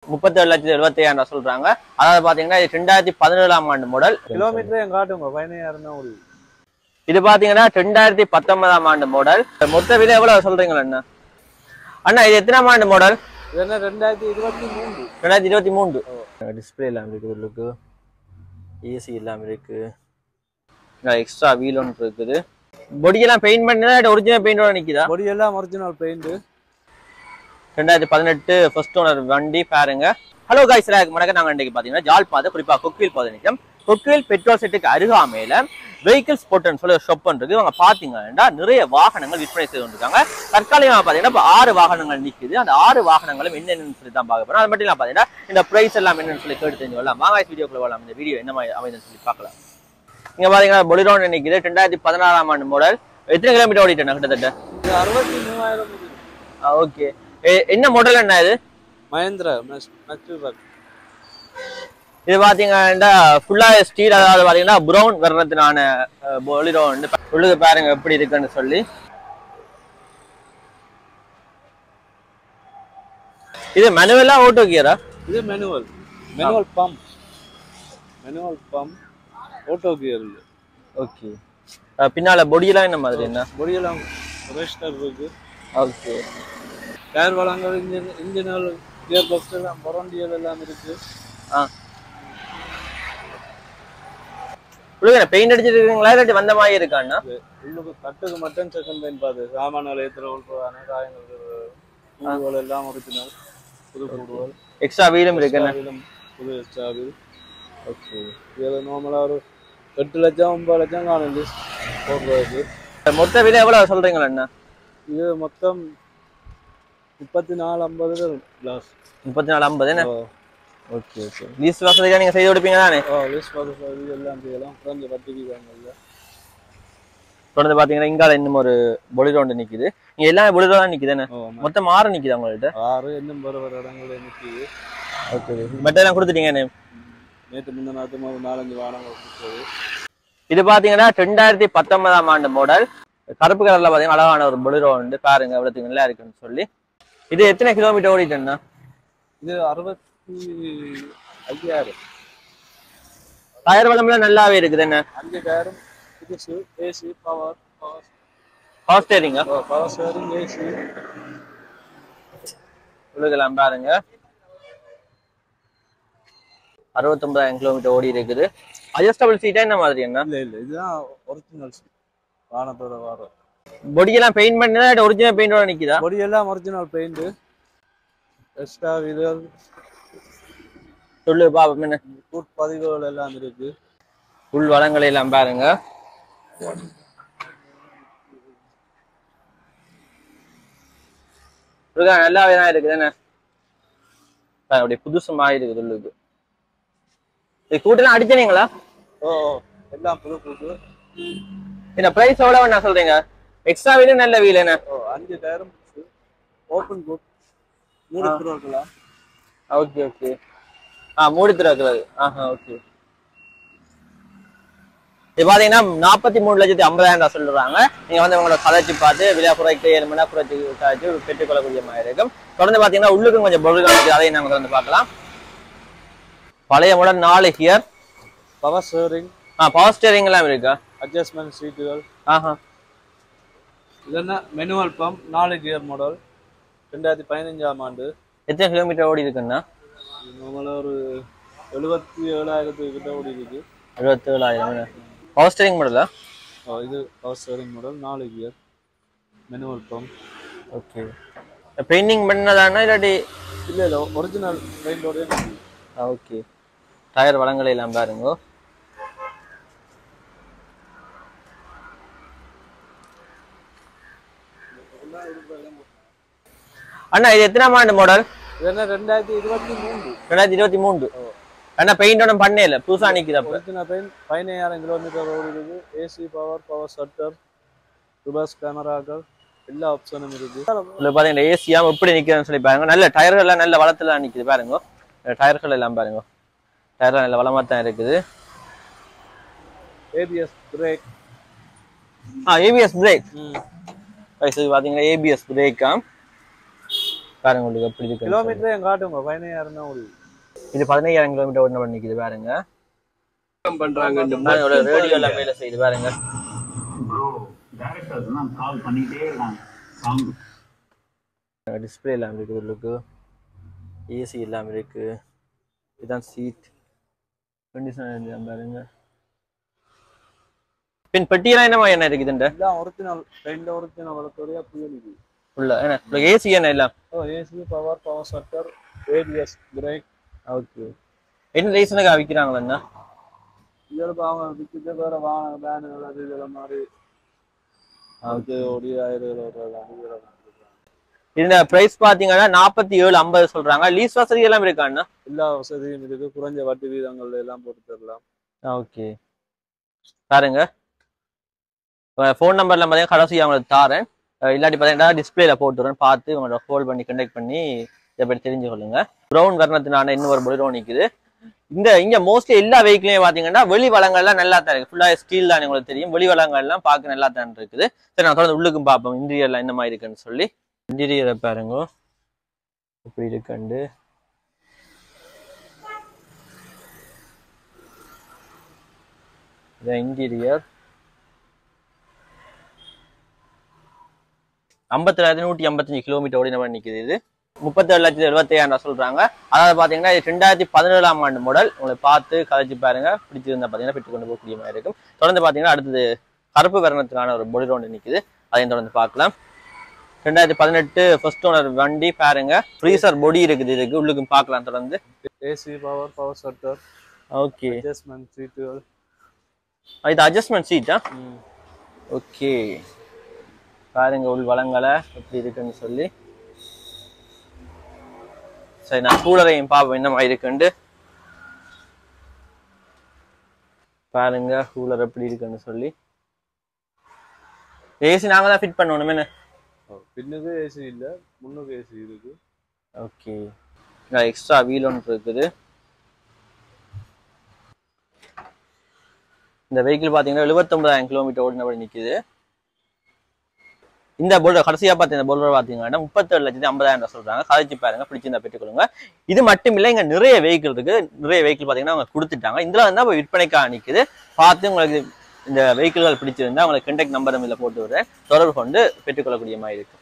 37,75,000 சொல்றாங்க. அதாவது பாத்தீங்கன்னா 2017ஆம் ஆண்டு மாடல். கிலோமீட்டர் காட்டுங்க 15,000. இது பாத்தீங்கன்னா 2019ஆம் ஆண்டு மாடல். மொத்த விலை எவ்வளவு சொல்றீங்களா அண்ணா? அண்ணா இது எத்தனாம் ஆண்டு மாடல்? இது 2023. 2023. டிஸ்பிளே எல்லாம் இருக்கு, உள்ளுக்கு ஏசி எல்லாம் இருக்கு, எக்ஸ்ட்ரா வீல் ஒன்று இருக்குது. பொடி எல்லாம் பெயிண்ட் பண்ணா ஒரிஜினல் பெயிண்டோட நிக்குதா? பொடி எல்லாம் ஒரிஜினல் பெயிண்ட். 2018 ஃபர்ஸ்ட் ஓனர் வண்டி பாருங்க. ஹலோ கைஸ், வணக்கம். நாங்கள் இன்றைக்கு பார்த்தீங்கன்னா ஜாழ்ப்பாணம், குறிப்பாக கொக்குவில் பாதை நிற்கும். கொக்குவில் பெட்ரோல் செட்டுக்கு அருகாமையில வெஹிக்கிள்ஸ் போட்டுன்னு சொல்லி ஒரு ஷாப் இருக்கு. அவங்க பார்த்தீங்கன்னா நிறைய வாகனங்கள் விற்பனை செய்து கொண்டிருக்காங்க. தற்காலிகமாக பார்த்தீங்கன்னா இப்போ 6 வாகனங்கள் நிற்குது. அந்த 6 வாகனங்களும் என்னென்னு சொல்லி தான் பார்க்க போறோம். அது மட்டும் இல்லாமல் பார்த்தீங்கன்னா இந்த ப்ரைஸ் எல்லாம் என்னன்னு சொல்லி கேட்டு தெரிஞ்சு வரலாம். வாங்க வீடியோக்குள்ள வரலாம். இந்த வீடியோ என்ன மாதிரி அமைதுன்னு சொல்லி பார்க்கலாம். இங்க பாத்தீங்கன்னா பொலிரோ நிற்குது. 2016ஆம் ஆண்டு மாடல். எத்தனை கிலோமீட்டர் ஓடிட்டேன் கிட்டத்தட்ட? 63,000. ஓகே. என்ன மாடல் என்ன இது? மஹேந்திரா. இது பாத்தீங்கன்னா ஃபுல்லா ஸ்டீல், அதாவது பாத்தீங்கன்னா ப்ரௌன் வர்றதுனான பொலிரோ உள்ளுக்கு பாருங்க எப்படி இருக்குன்னு சொல்லி. இது மேனுவலா ஆட்டோ கியரா? இது manual pump auto gear. Okay. பின்னால பொடியெல்லாம் என்ன மாதிரி? என்ன பொடியெல்லாம் ரெஜிஸ்டர் இருக்கு. ஓகே. டயர் வளங்கள், இன்ஜின், கியர் பாக்ஸ் எல்லாம் வாரண்டியல் எல்லாம் இருக்கு. உள்ளுக்கு பெயிண்ட் அடிச்சிருக்கீங்களா இல்லாட்டி வந்த மாதிரி இருக்காண்ணா? உள்ளுக்கு கட்டுக்கு மட்டும் செகண்ட் பெயிண்ட் பாது. சாமான்கள் ஏத்துறவங்க காயங்கள் எல்லாம் ஒரிஜினல். புது போடுவாள். எக்ஸ்ட்ரா வீலும் இருக்கு. புது எக்ஸ்ட்ரா வீல். ஓகே. இது நார்மலா ஒரு 8 லட்சம் 9 லட்சம் காணுது போடுறதுக்கு. மொத்த விலை எவ்வளவு சொல்றீங்களா அண்ணா? இது மொத்தம் 34,50 லாஸ். 34,50 என்ன? Okay okay. லீஸ் வசதியா நீங்க செய்து கொடுப்பீங்க தானே? லீஸ் வசதி எல்லாம் செய்யலாம். குறைஞ்ச வட்டிக்கு வாங்கல. தொடர்ந்து பாத்தீங்கன்னா இங்கால இன்னும் ஒரு பொலிரோ நிக்குது. இங்க எல்லாமே பொலிரோ தான் நிக்குது. என்ன மொத்தம் 6 நிக்குது உங்கள்ட்ட? 6 இன்னும் வர இடங்கள நிக்குது. ஓகே. பட் எல்லாம் கொடுத்துட்டீங்க. நேற்று முன்னாடி 4-5 வாரங்கள் கொடுத்தது. இது பாத்தீங்கன்னா 2019ஆம் ஆண்டு மாடல். கருப்பு கலர்ல பாத்தீங்கன்னா அழகான ஒரு பொலிரோ உண்டு. பாருங்க எவ்வளவு நல்லா இருக்குன்னு சொல்லி. இது எத்தனை கிலோமீட்டர் ஓடிட்டேன்னா? இது 65,000. டயர் வளம்லாம் நல்லாவே இருக்குது. என்ன 5 டயரும் புதுசு. ஏசி, பவர் ஸ்டீரிங்கா? பவர் ஸ்டீரிங், ஏசி உள்ளுக்கெல்லாம் பாருங்க. 69,000 கிலோமீட்டர் ஓடி இருக்குது. அட்ஜஸ்டபிள் சீட்டா என்ன மாதிரி? என்ன இல்ல இதுதான் ஒரிஜினல் சீட். வானத்தோட வாரம். பொடியெல்லாம் பெயிண்ட் பண்ணா ஒரிஜினல் பெயிண்டோட நிக்குதா? பொடி எல்லாம் ஒரிஜினல் பெயிண்ட். எக்ஸ்ட்ரா வீலர் சொல்லு பாப்போம். என்ன பதிவுகள் எல்லாம் இருக்கு. உள் வளங்களை எல்லாம் பாருங்க. நல்லாவே தான் இருக்குது. என்ன அப்படி புதுசுமாக இருக்குது உள்ளுக்கு. இது கூட்டெல்லாம் அடிச்சனீங்களா? எல்லாம் புது புது. இந்த பிரைஸ் எவ்வளவு என்ன சொல்றீங்க? எக்ஸ்ட்ரா வீலும் நல்ல வீல். என்ன 5 டயரும் ஓபன் குட். மூடி திறக்கலாம். Okay okay. மூடி திறக்கிறது. ஓகே. இது பாத்தீங்கன்னா 43,50,000 சொல்றாங்க. நீங்க வந்து உங்களோட கதைச்சு பார்த்து விலை குறைக்க 7 மணி நேரம் குறைச்சி பெற்றுக்கொள்ளக்கூடிய மாதிரி இருக்கும். தொடர்ந்து பாத்தீங்கன்னா உள்ளுக்கும் கொஞ்சம் பொருட்கள் இருக்கு. அதையும் நாங்க வந்து பார்க்கலாம். பழைய model 4 gear. Power steering. Power steering எல்லாம் இருக்கா? அட்ஜஸ்ட்மென்ட் சீட்டுகள். இல்லைன்னா மேனுவல் பம்ப். 4 gear model. 2015ஆம் ஆண்டு. எத்தனை கிலோமீட்டர் ஓடி இருக்குன்னா? நம்மள ஒரு 77,000 கிட்ட ஓடி இருக்கு. 77,000. பவர் ஸ்டீரிங் மாடலா? இது power steering model. 4 gear manual pump. Okay. Painting பண்ணதானா இல்லாட்டி? இல்ல ஒரிஜினல் பெயிண்டோட. ஓகே. டயர் வளங்களை எல்லாம் பாருங்க. அண்ணா இது எத்தனாம் ஆண்டு மாடல்? இது 2023. 2023. அண்ணா பெயிண்ட் ஒன்றும் பண்ணே இல்லை, புதுசா நிக்குது. Original paint. 15,000 கிலோமீட்டர் ஓடி இருக்கு. ஏசி, பவர் ஷட்டர், ரிவர்ஸ் கேமராக்கள் எல்லா ஆப்ஷனும் இருக்கு. இதுல பாத்தீங்கன்னா ஏசியா எப்படி நிக்குதுன்னு சொல்லி பாருங்க. நல்ல டயர்கள் எல்லாம் நல்ல வளத்துல நிக்குது பாருங்க. டயர்கள் எல்லாம் பாருங்க. டயர் நல்ல வளமா தான் இருக்குது. ABS brake. ABS brake. இது பாத்தீங்கன்னா ஏபிஎஸ் பிரேக்கா. பாருங்க உங்களுக்கு எப்படி இருக்கு. கிலோமீட்டரே காட்டுங்க 15000 தான் ஓடுது. இது 15000 கிலோமீட்டர் ஓடின பண்ணி நிக்குது பாருங்க. பண்றாங்க ரேடியோ எல்லாம் வேலை செய்யுது பாருங்க. டிஸ்பிளே எல்லாம் இருக்குது உங்களுக்கு. ஏசி எல்லாம் இருக்கு. இதுதான் சீட் கண்டிஷன் பாருங்க. பின் பெட்டியெல்லாம் என்ன இருக்குதுண்ட ஒரிஜினல் ரெண்டு ஒரிஜினல் வளர்த்தோடைய புயலுக்கு உள்ள என்ன ஏசி என்ன எல்லாம் AC power shutter ABS brake. Okay. என்ன லைசன்ஸுக்கு விற்கிறாங்களா? இதெல்லாம் அவங்க விற்கிட்டு வேற வாங்க வேனுகள் அது இதெல்லாம் மாதிரி அது ஒரு 1000 இந்த பிரைஸ் பாத்தீங்கன்னா 4750 சொல்றாங்க. லீஸ் வசதி எல்லாம் இருக்காண்ணா? எல்லா வசதியும் இருக்கு. குறைஞ்ச வட்டி வீதங்கள் எல்லாம் போட்டு தரலாம். ஓகே பாருங்க. ஃபோன் நம்பர்ல பார்த்தீங்கன்னா கடைசி அவங்களுக்கு தாரேன். இல்லாட்டி பார்த்தீங்கன்னா டிஸ்பிளேல போட்டுறேன். பார்த்து உங்களோட கால் பண்ணி கண்டெக்ட் பண்ணி இதை பற்றி தெரிஞ்சு கொள்ளுங்க. ப்ரௌன் வர்ணத்தினான இன்னொரு பொலிரோ நிற்குது. இங்க மோஸ்ட்லி எல்லா வெஹிக்கிளையும் பார்த்தீங்கன்னா வெளி வளங்கள்லாம் நல்லா தான் இருக்கு. ஃபுல்லாக ஸ்டீல் தான் உங்களுக்கு தெரியும். வெளி வளங்கள்லாம் பார்க்க நல்லா தான் இருக்குது. சரி நான் தொடர்ந்து உள்ளுக்கும் பார்ப்போம் இன்டீரியர்லாம் என்ன மாதிரி இருக்குன்னு சொல்லி. இன்டீரியரை பாருங்க எப்படி இருக்குண்டு. இன்டீரியர் 57155 கிலோமீட்டர் ஓடி நம்ம நிற்குது. இது 37,75,000 சொல்றாங்க. அதாவது பாத்தீங்கன்னா 2017ஆம் ஆண்டு மாடல். உங்களை பார்த்து கதைச்சு பாருங்க. பிடிச்சிருந்தா பாத்தீங்கன்னா பெற்று கொண்டு போகக்கூடிய மாதிரி இருக்கும். தொடர்ந்து பாத்தீங்கன்னா அடுத்தது கருப்பு வர்ணத்துக்கான ஒரு பொலிரோ ஒன்று நிற்குது. அதையும் தொடர்ந்து பார்க்கலாம். 2018 ஃபர்ஸ்ட் ஓனர் வண்டி பாருங்க. ஃப்ரீசர் பொடி இருக்குது. இதுக்கு உள்ளுக்கும் பார்க்கலாம். தொடர்ந்து AC power shutter. Okay. Adjustment சீட்டுகள். இது அட்ஜஸ்ட்மெண்ட் சீட்டா? ஓகே பாருங்க உள் வளங்களை எப்படி இருக்குன்னு சொல்லி. சரி நான் கூலரையும் பார்ப்போம் என்ன மாதிரி இருக்குண்டு. பாருங்க கூலர் எப்படி இருக்குன்னு சொல்லி. ஏசி நாங்க தான் ஃபிட் பண்ணணும். என்ன பின்னுக்கு ஏசி இல்ல, முன்னுக்கு ஏசி இருக்கு. ஓகே எக்ஸ்ட்ரா வீல் ஒன்று இருக்குது. இந்த வெஹிக்கிள் பாத்தீங்கன்னா 79,000 கிலோமீட்டர் ஓடினபடி நிக்குது. இந்த போல்டர் கடைசியா பார்த்தீங்கன்னா போல்டர் பாத்தீங்கன்னா 37,50,000 சொல்றாங்க. கதைச்சு பாருங்க. பிடிச்சிருந்தா பெற்றுக்கொள்ளுங்க. இது மட்டும் இல்லை, இங்க நிறைய வெஹிக்கிள் இருக்கு. நிறைய வெஹிக்கிள் பாத்தீங்கன்னா அவங்க கொடுத்துட்டாங்க. இதுல வந்து விற்பனைக்காக நிக்குது. பார்த்து உங்களுக்கு இந்த வெஹிக்கிள்கள் பிடிச்சிருந்தா உங்களுக்கு கான்டாக்ட் நம்பர் இதுல போட்டு விடுறேன். தொடர்பு கொண்டு பெற்றுக்கொள்ளக்கூடிய மாதிரி இருக்கு.